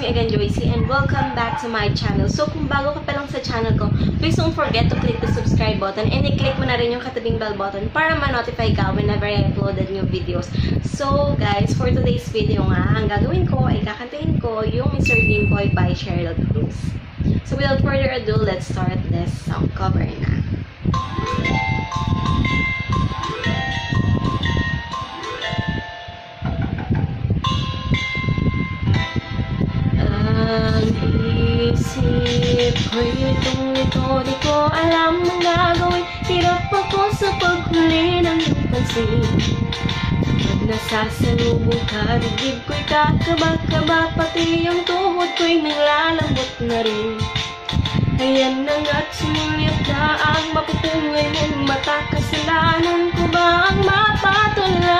me again, Joycee, and welcome back to my channel. So, kung bago ka pa lang sa channel ko, please don't forget to click the subscribe button and i-click mo na rin yung katabing bell button para ma-notify ka whenever I uploaded new videos. So, guys, for today's video nga, ang gagawin ko ay kakantahin ko yung Mr. Dreamboy by Sheryl Cruz. So, without further ado, let's start this song cover na. Isip ko'y itong-ito, di ko alam ang gagawin. Hirap ako sa paghuli ng iyong pansin. Pag nasasalubong ka, dibdib ko'y kakaba-kaba, pati ang tuhod ko'y naglalambot na rin. Ayan na nga't sumulyap na ang mapupungay mong mata. Kasalanan ko ba ang mapatula?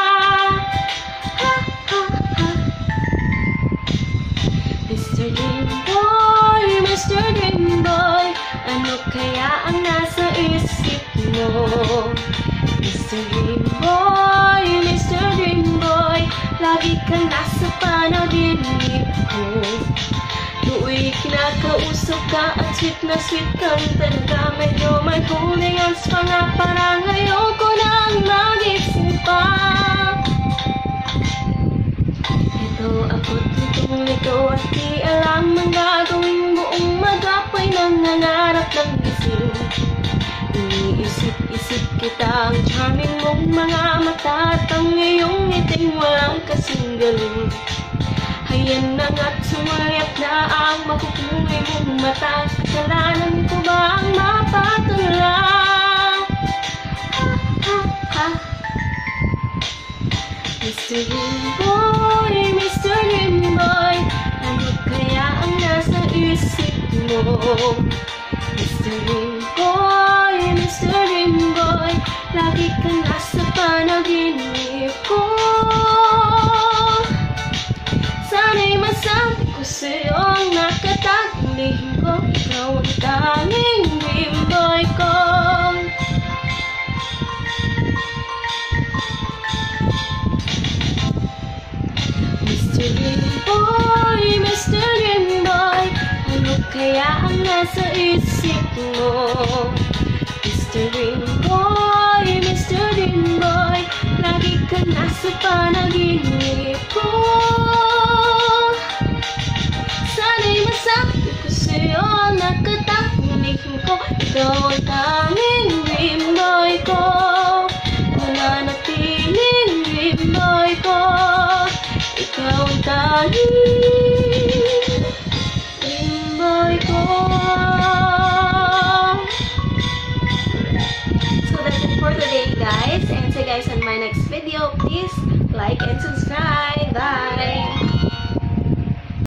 Mr. Dreamboy, Mr. Dreamboy, ano kaya ang nasa isip mo? Mr. Dreamboy, Mr. Dreamboy, lagi kang nasa panaginip ko. Tuwing kinakausap ka at sweet na sweet kang talaga. Medyo may holding hands pa nga, parang ayoko nang mag-isip pa. Ako't litong-lito at di alam ang gagawin. Buong magapoy nangangarap ng gising. Iniisip-isip kita, ang charming mong mga mata at ang iyong ngiting walang kasing galing. Ayan na nga't sumulyap na ang mapupungay mong mata. Kasalanan ko ba ang mapatula? Mr. Dreamboy, Mr. Dreamboy, ano kaya ang nasa isip mo? Mr. Dreamboy, Mr. Dreamboy, lagi ka nasa panaginip ko. Sana'y masabi ko sa'yo ang nakatagong lihim ko. Ikaw ang tanging Dreamboy ko. Mr. Dreamboy, Mr. Dreamboy, ano kaya ang nasa isip mo? Mr. Dreamboy, Mr. Dreamboy, lagi ka nasa panaginip ko. Sana'y masabi ko sa'yo ang nakatagong lihim ko. Ikaw ang tanging Dreamboy ko, mananatiling Dreamboy ko. Ikaw ang tanging Dreamboy ko. So that's it for today, guys. And see you guys on my next video. Please like and subscribe. Bye!